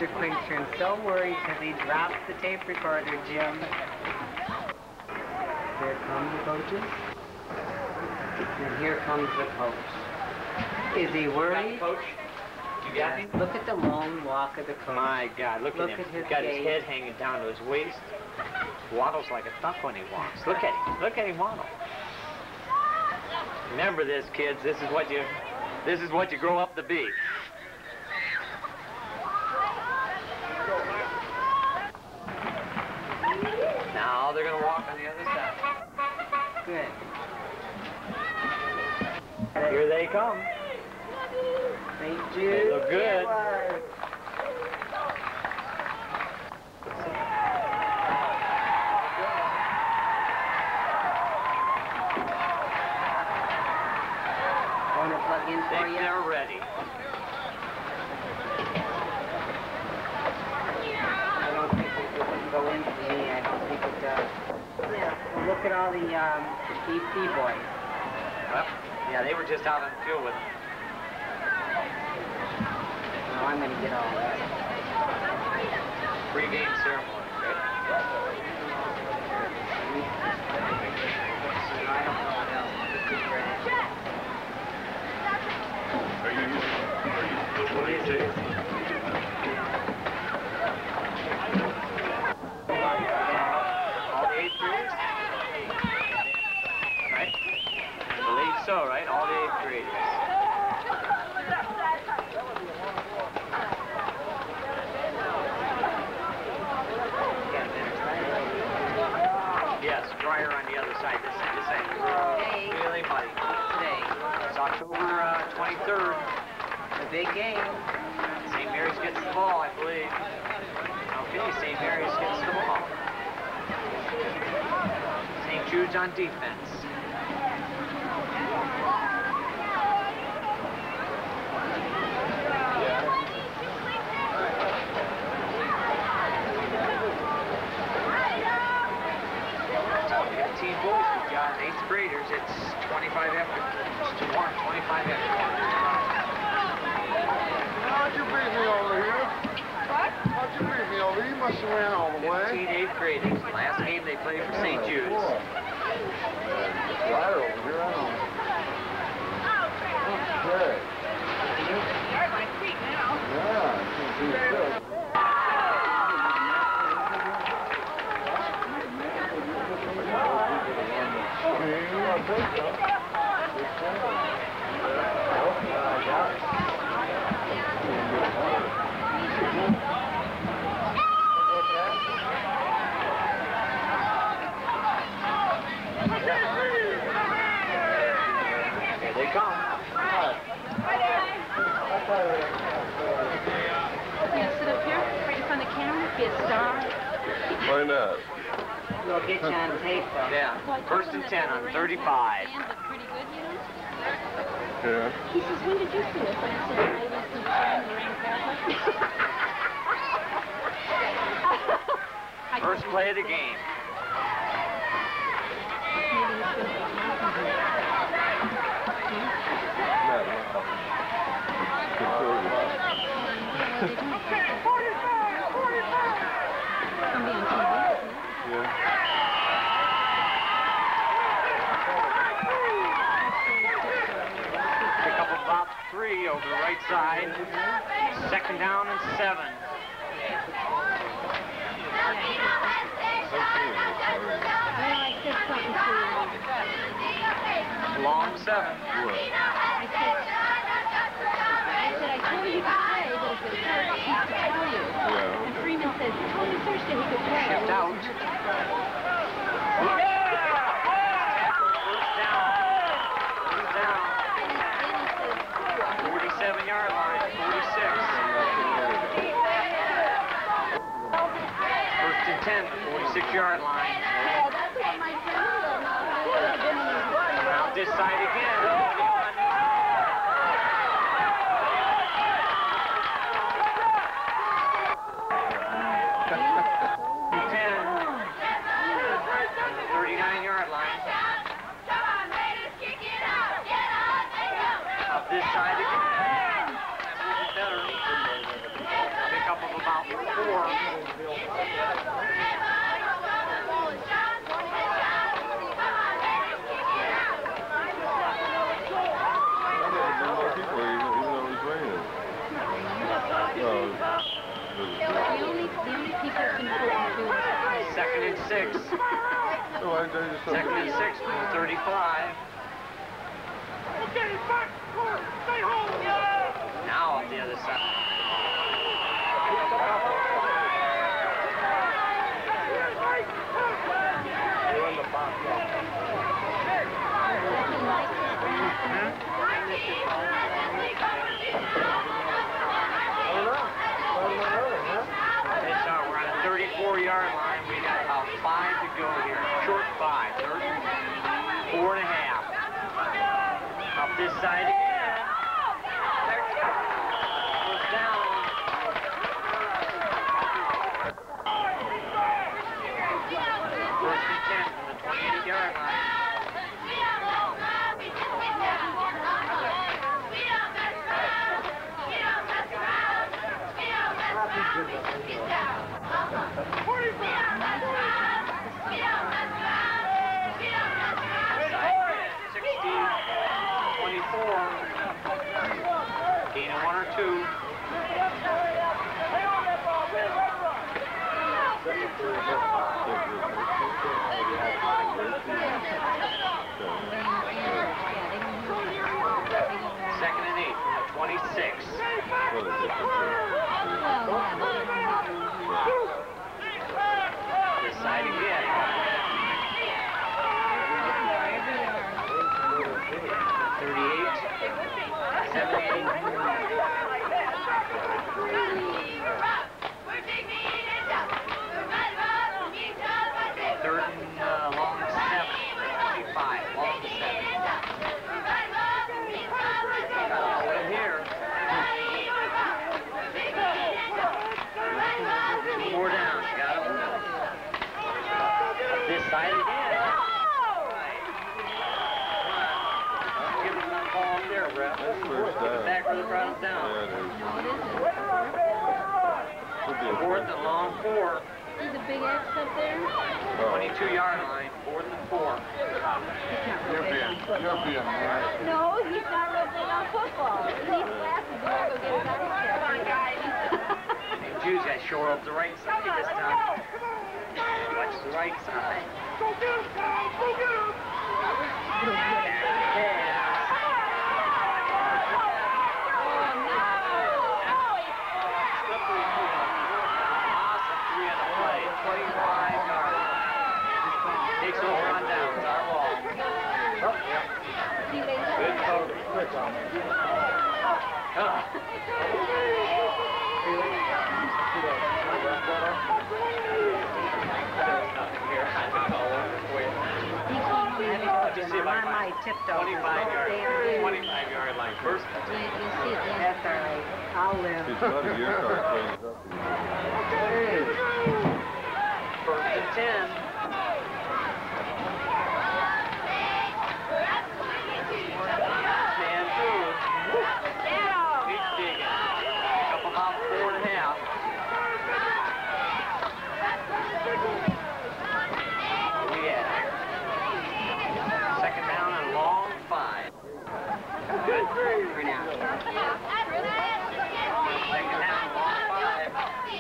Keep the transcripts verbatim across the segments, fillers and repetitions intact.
Mister Quinkstern's so worried because he dropped the tape recorder, Jim. Here come the coaches. And here comes the coach. Is he worried? Coach, you got me? Look at the long walk of the coach. My God, look, look at him. At his He's got gait. his head hanging down to his waist. Waddles like a duck when he walks. Look at him. Look at him waddle. Remember this, kids. This is what you, this is what you grow up to be. Now they're going to walk on the other side. Good. Here they come. Saint Jude. They look good. Want to plug in for you? They're ready. I don't think it would go in for me. I don't think it does. Yeah. Well, look at all the um, E C boys. Well, yeah, they were just out on the field with him. No, I'm going to get all that. Pre-game ceremony, right? I don't know what else. Are you, are you, what do you say? All the eighth graders? Right? I believe so, right? All the eighth graders. Yes, drier on the other side. This side, this side. Really muddy. Today. It's October uh, twenty-third. The big game. Saint Mary's gets the ball, I believe. Okay, Saint Mary's gets the ball. Saint Jude's on defense. fifteen boys we've got, eighth graders. It's twenty-five after. It's one, twenty-five after. How'd you beat me over here? What? How'd you beat me over here? You must have ran all the way. fifteen eighth graders. Last game they played for Saint Jude's. Right over here, I know. Okay. Hurt my feet now. Yeah, I can see it good. Here they come. You sit up here, right in front of the camera, be a star. Why not? We'll get you on tape, though. Yeah, first and ten on thirty-five. Pretty good, you know? Yeah. He says, when did you see this? And I said, I was in the rain Catholic. First play of the game. Pick up about three over the right side. Second down and seven. Long seven. I said, I told you to play, but if it's hurt, he has to tell you. Yeah. And Freeman says, tell me Thursday he could play. Shift out. First down. First down. forty-seven yard line, forty-six. First and ten, forty-six yard line. Out this side again. thirty-nine yard line. Up this side again. That will be better. Pick up of about four. Second and six. Second and six from thirty-five. Now on the other side. We're on a thirty-four yard line. We got about five to go here. Short five. Third, four and a half. Up this side again. Goes down. First and ten from the twenty-eight yard line. sixty, twenty-four. Gain of one or two. Second and eight from the twenty-six. This side again. thirty-eight, seventy-eight. Third and uh, long seven. twenty-five, long seven. Over here. Two more down. Got him. This side again. Give him that ball up there, Brett. That's first down. Back where the crowd's down. Yeah, it is. Fourth and long four. See the big X up there? twenty-two yard line. Fourth and four. You're being, you're being nice. No, he's not real big on football. He needs glasses. We're going to go get his eyes checked. Come on, guys. Jude's got to shore up the right side this time. Watch the right side. Go get him, Tom! Go get him! Yeah. Awesome three on the play. twenty-five yard line. Takes over on down. It's our ball. Good cover. Ah. I'm on my tiptoes. twenty-five yard, twenty-five yard line. First. That's all right. I'll live. It's not a year car cleans up. First and ten. Man food. He's digging. Up about four and a half. Yeah. Second down and long five. Good. Three down. Second down, long five.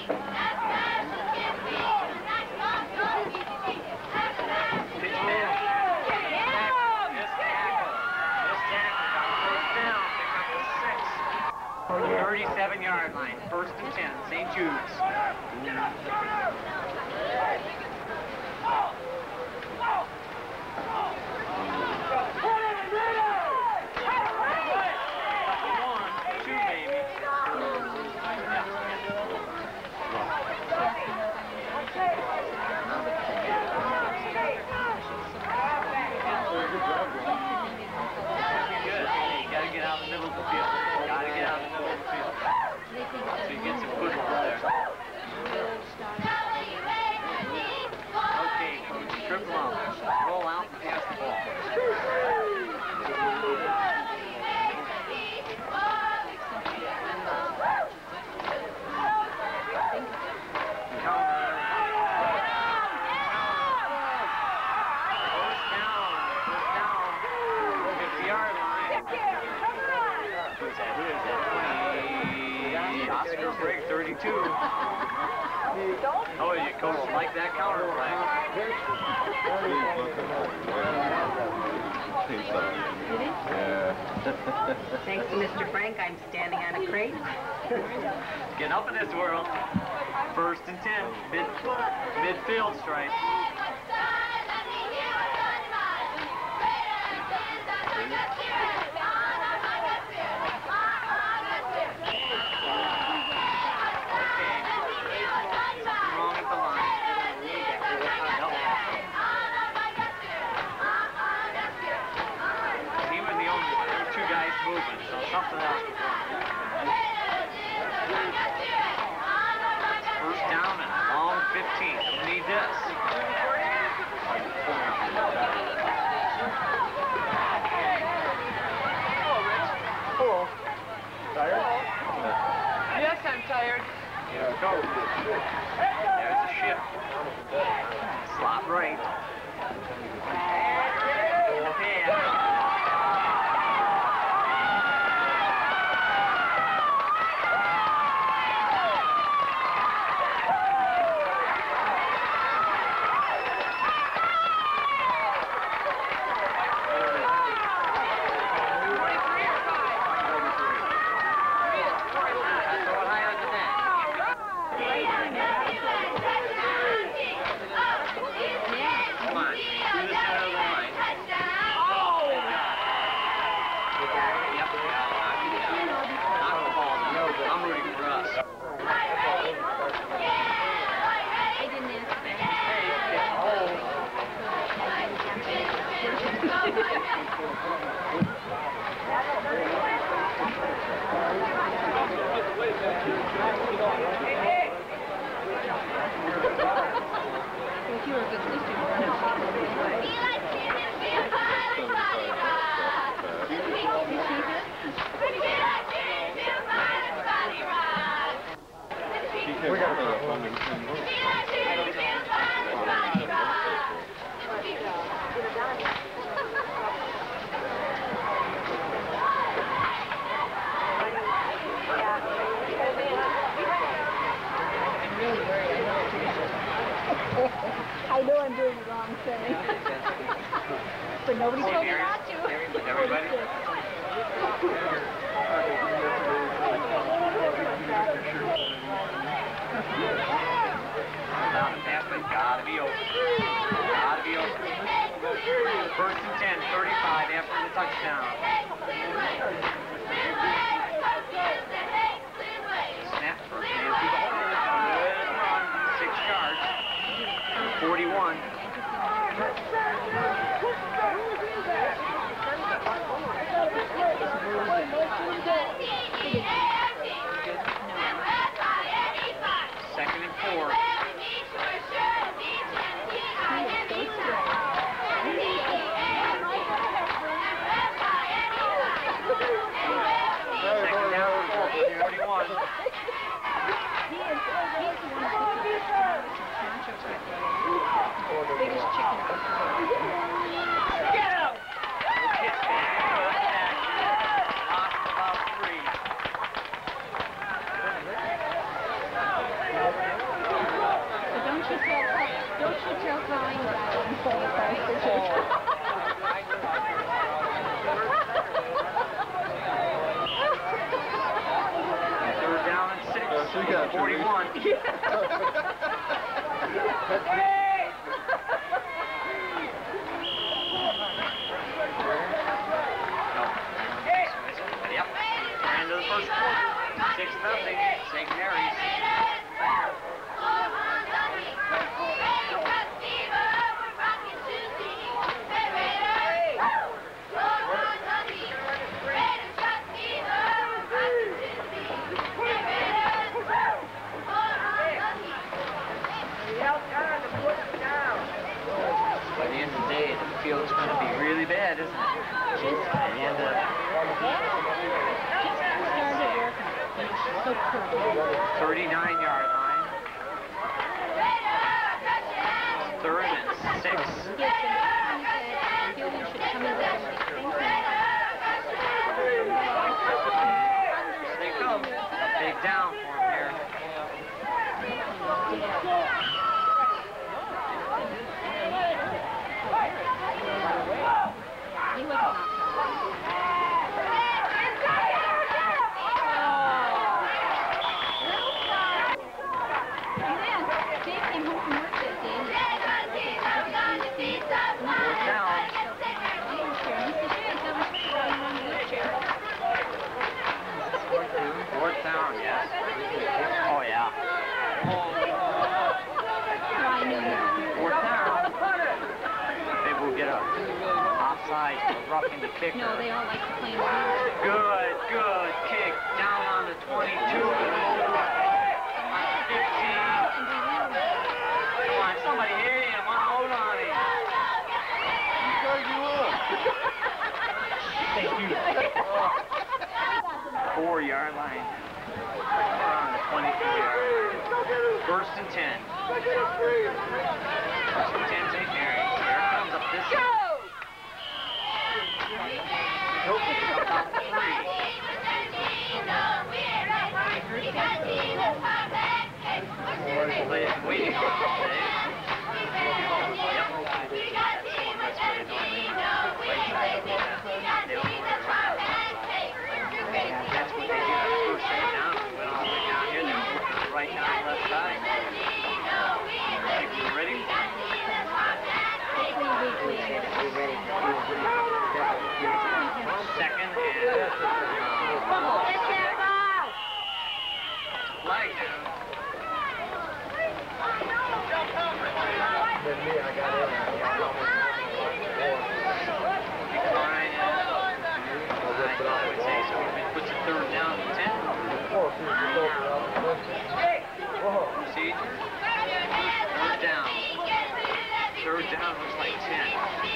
Pitch man. This tackle. This tackle got first down. Pick up the six. thirty-seven yard line. First and ten. Saint Jude's. One, two, baby. Good. You gotta get out in the middle of the field. Gotta get out in the middle of the field. So you get some football there. Okay, Oscar break thirty-two. Oh, you coach like that counter flag. Yeah. Thanks to Mister Frank, I'm standing on a crate. Getting up in this world. First and ten, mid midfield stripe. Something else. First down and a long fifteen. Don't need this. Hello, Rich. Hello. Tired? Yes, I'm tired. Here we go. There's a shift. Slot right. Overhead. I know I'm doing the wrong thing. But nobody told me not to. Everybody? Down the pass, but gotta be open. Gotta be open. First and ten, thirty-five after the touchdown. Snap first man through the hole. Good run, six yards. forty-one. Second and four. Second down, forty-one. Biggest chicken. Get out! Get back. Lost about three. But don't you tell, don't you tell Colleen about it and say it for chicken. Third down and six. Yes, we got you, forty-one. Yep. End of the first quarter. Six nothing. Saint Mary's. By the end of the day, the field's going to be really bad, isn't it? Just By the end of started working. She's so cool. thirty-nine yard line. Third and six. Yes, and he said Fielding should come in with him. Here they come. Big down for him. down, yes. Oh, yeah. I knew that. Fourth down. Maybe we'll get a offside, roughing the kicker. No, they all like to play in the Good, good kick. Down on the twenty-two. On the fifteen. Come on, somebody hit him. Unload on him. Thank you. Four-yard line. We're on the twenty-two yard. First and ten. First and ten, Saint Mary's. Here it comes up this side. About three. Everybody's waiting on all day. Yep. That's where they normally right side of the they don't want to run. That's what they did on the first day down. Went all the way down here. They were working the right down left side. Think we're ready? Second and flag down. Decline I would say so. It puts a third down and ten. Procedure. Third down. Third down looks like ten.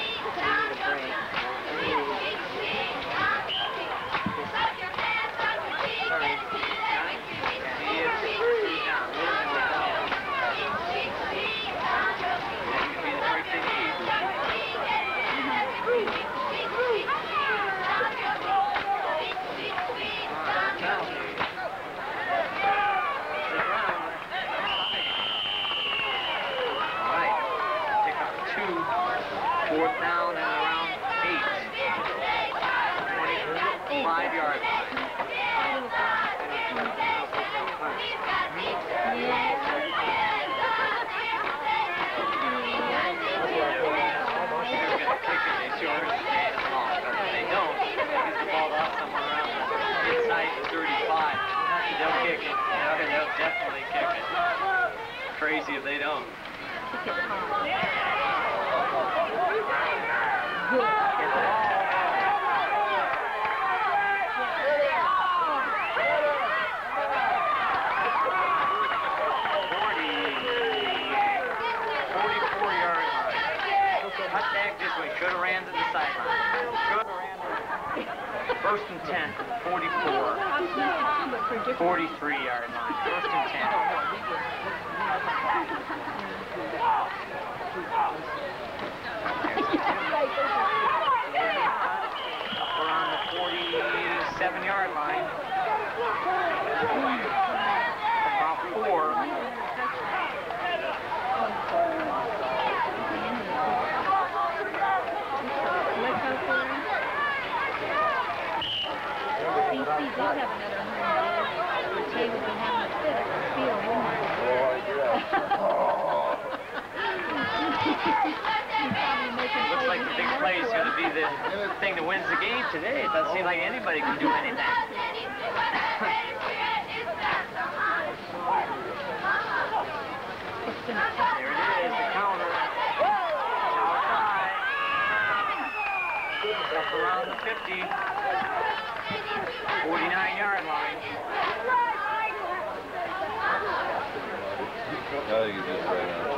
Fourth down and around eight. twenty-five yard line. They're going to kick it. They sure stand long. But if they don't, get the ball out somewhere around inside the thirty-five. They'll kick it. Yeah, they'll definitely kick it. Crazy if they don't. forty-four yard line. Cut back this way. Could have ran to the sideline. Could have ran to the first and ten. forty-four. forty-three yard line. First and ten. Up around the forty-seven yard line. About four. B C did have another home game. Jay would be having a fit at the field, wouldn't he? Looks like the big play is going to be the thing that wins the game today. It doesn't seem like anybody can do anything. There it is, the counter. Outside. Up around the fifty. forty-nine yard line. I think you just right on.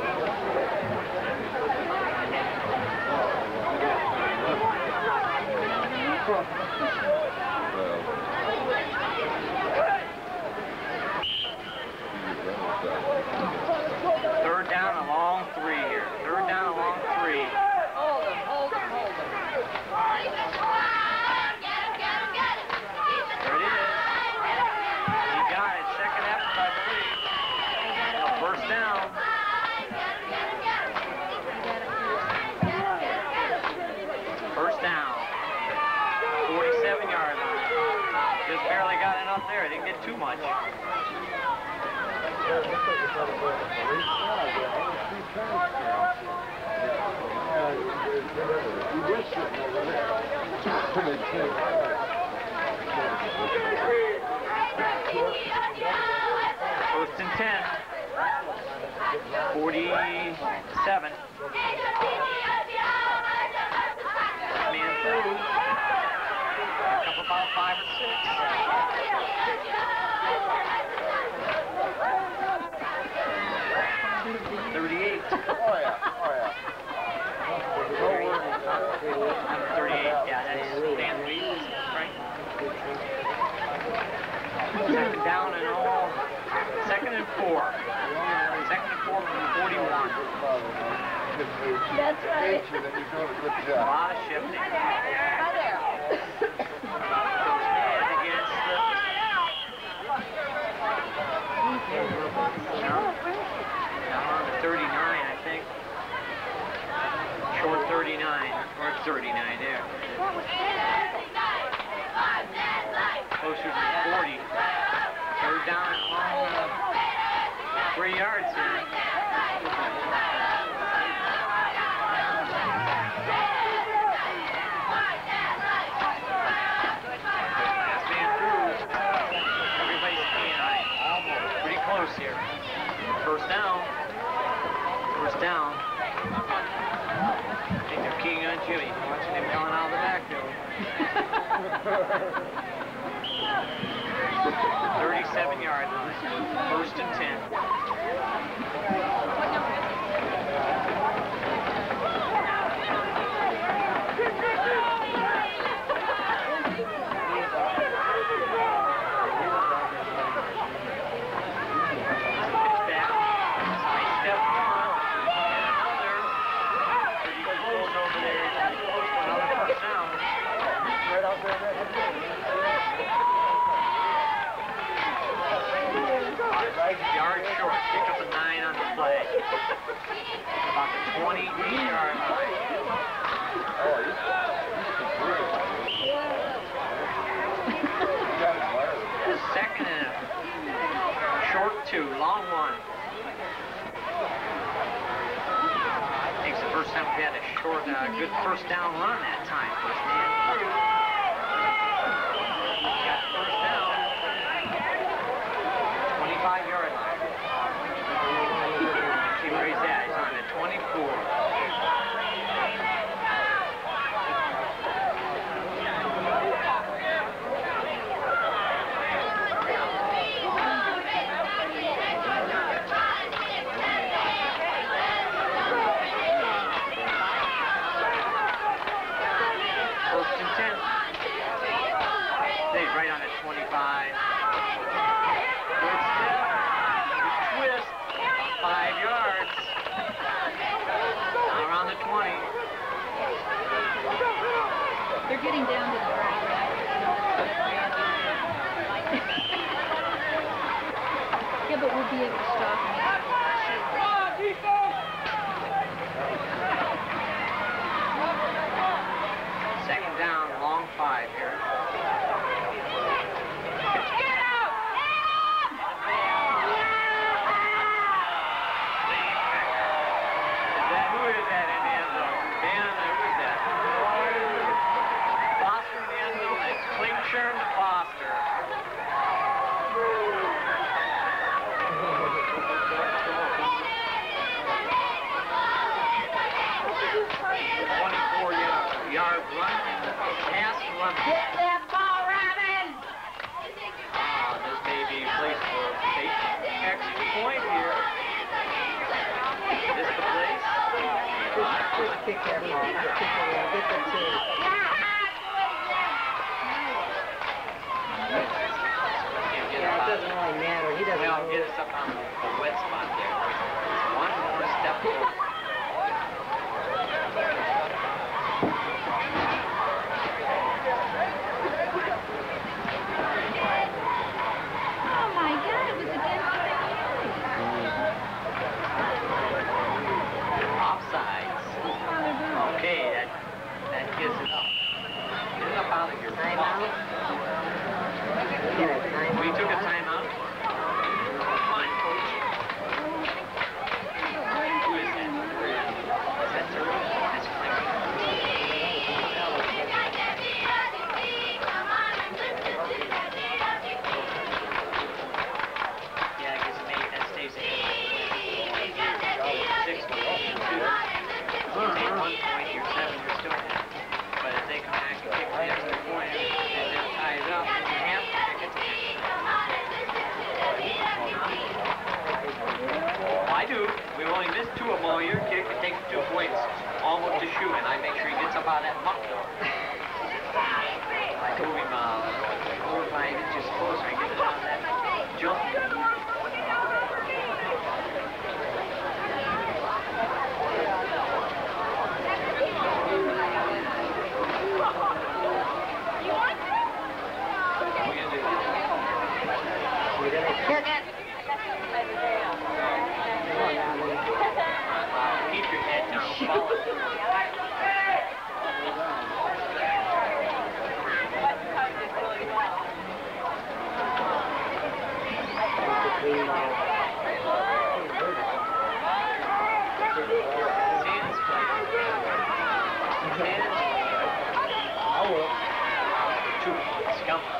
Third down, a long three here. Third down, a long three. Hold him, hold him, hold him. There it is. He got it. Second effort by three. First down. First down. forty-seven yard line. Just barely got enough there. Didn't get too much. ten. forty-seven. Man through. Back up about five or six. thirty-eight. Oh yeah, oh yeah. thirty-eight, yeah, that's Dan Reed, right? Second down and all. Second and four. Second and four from forty-one. That's right. That you're doing a good A job. lot of shifting. Hi there. First man against the... Down on the thirty-nine, I think. Short thirty-nine, or thirty-nine there. Closer to forty. Third down along uh, three yards here. Last man through. Everybody's keying on it. Almost. Pretty close here. First down. First down. I think they're keying on Jimmy. Watching him coming out of the backfield. thirty-seven yard line. First and ten. Yard short, pick up a nine on the play. About the twenty-eight yard line. Oh, he's, he's Second and a short two, long one. Takes the first time we had a short, uh, good first down run that time. First man through. Got the first down. twenty-five yard line. See where he's at. He's on the twenty-four. First and ten. Stays right on the twenty-five. Good step. Good twist. Five yards. Now around the twenty. They're getting down to the ground. Yeah, but we'll be able to stop them. Second down, long five here. Is that, who is that in the end zone? Dan, who is that? Foster in the end zone. It's Klingsher to Foster. twenty-four yard run. Pass run. Get that ball, Robin! Ah, this may be a place for a extra point here. Is this the place? Just pick that ball. Just pick that ball. Get the two. Yeah, it doesn't really matter. He doesn't Well, know. get us up on the wet spot there. One more step forward. Oh my God, it was against Offsides. the Okay, that that gets it up. Get it up out of here. Timeout? Get a timeout. We took a timeout. Fine, coach. Who is that? he missed two of them all year, kick, it takes two points, almost to shoot, and I make sure he gets up out of that muck though. I move him uh, four or five inches closer and get it out of that jump. Keep your head down. Follow. Two points. Come on.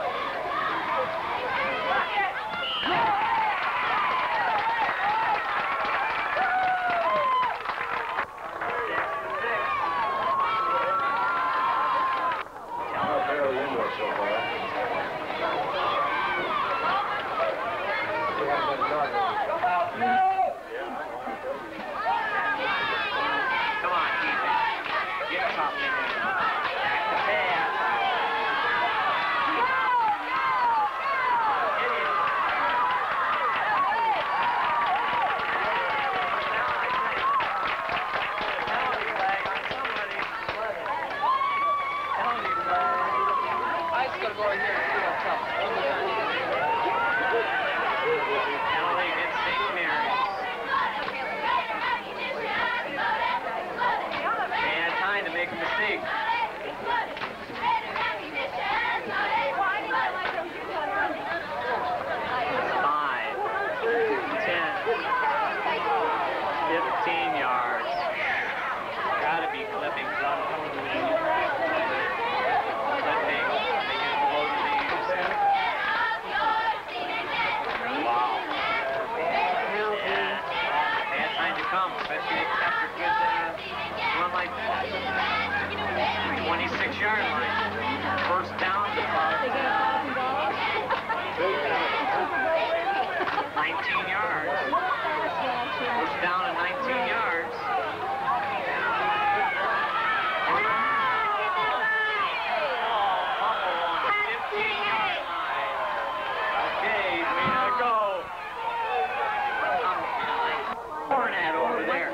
twenty-six yard line. First down to nineteen yards. First down at nineteen yards. fifteen yard line. Okay, way to go. Hornat over there.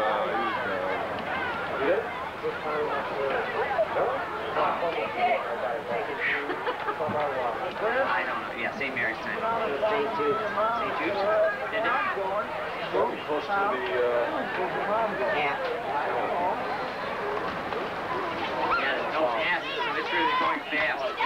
I don't know. Yeah, Saint Mary's time. Saint Jude's. Saint Jude's? Did it? Close to the, uh... Yeah. Yeah, there's no passes, and it's really going fast.